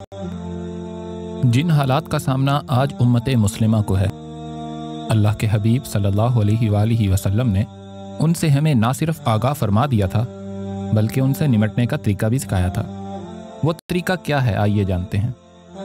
جن حالات کا سامنا آج امت مسلمہ کو ہے، اللہ کے حبیب صلی اللہ علیہ وآلہ وسلم نے ان سے ہمیں نہ صرف آگاہ فرما دیا تھا بلکہ ان سے نمٹنے کا طریقہ بھی سکھایا تھا۔ وہ طریقہ کیا ہے آئیے جانتے ہیں۔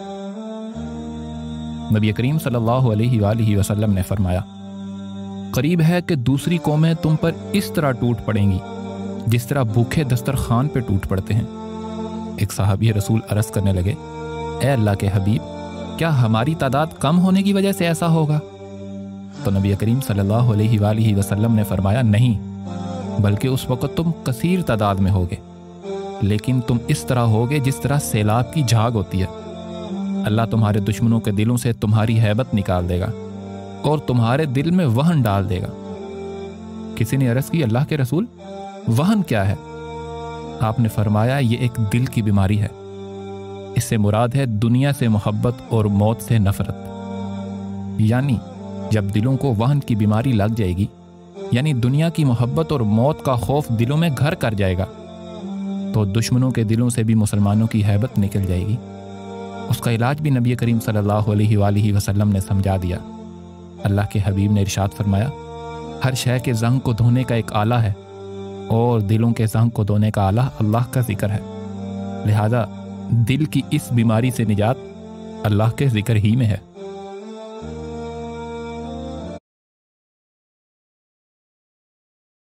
نبی کریم صلی اللہ علیہ وآلہ وسلم نے فرمایا، قریب ہے کہ دوسری قومیں تم پر اس طرح ٹوٹ پڑیں گی جس طرح بھوکے دسترخوان پہ ٹوٹ پڑتے ہیں۔ ایک صحابی رسول عرض کرنے لگے، اے اللہ کے حبیب، کیا ہماری تعداد کم ہونے کی وجہ سے ایسا ہوگا؟ تو نبی کریم صلی اللہ علیہ وآلہ وسلم نے فرمایا، نہیں، بلکہ اس وقت تم کثیر تعداد میں ہوگے، لیکن تم اس طرح ہوگے جس طرح سیلاب کی جھاگ ہوتی ہے۔ اللہ تمہارے دشمنوں کے دلوں سے تمہاری ہیبت نکال دے گا اور تمہارے دل میں وہن ڈال دے گا۔ کسی نے عرض کی، اللہ کے رسول، وہن کیا ہے؟ آپ نے فرمایا، یہ ایک دل کی بیماری ہے۔ اس سے مراد ہے دنیا سے محبت اور موت سے نفرت۔ یعنی جب دلوں کو وہن کی بیماری لگ جائے گی، یعنی دنیا کی محبت اور موت کا خوف دلوں میں گھر کر جائے گا، تو دشمنوں کے دلوں سے بھی مسلمانوں کی ہیبت نکل جائے گی۔ اس کا علاج بھی نبی کریم صلی اللہ علیہ وآلہ وسلم نے سمجھا دیا۔ اللہ کے حبیب نے ارشاد فرمایا، ہر شے کے زنگ کو دھونے کا ایک آلہ ہے اور دلوں کے زنگ کو دھونے کا آلہ اللہ کا ذکر ہے۔ لہذا دل کی اس بیماری سے نجات اللہ کے ذکر ہی میں ہے۔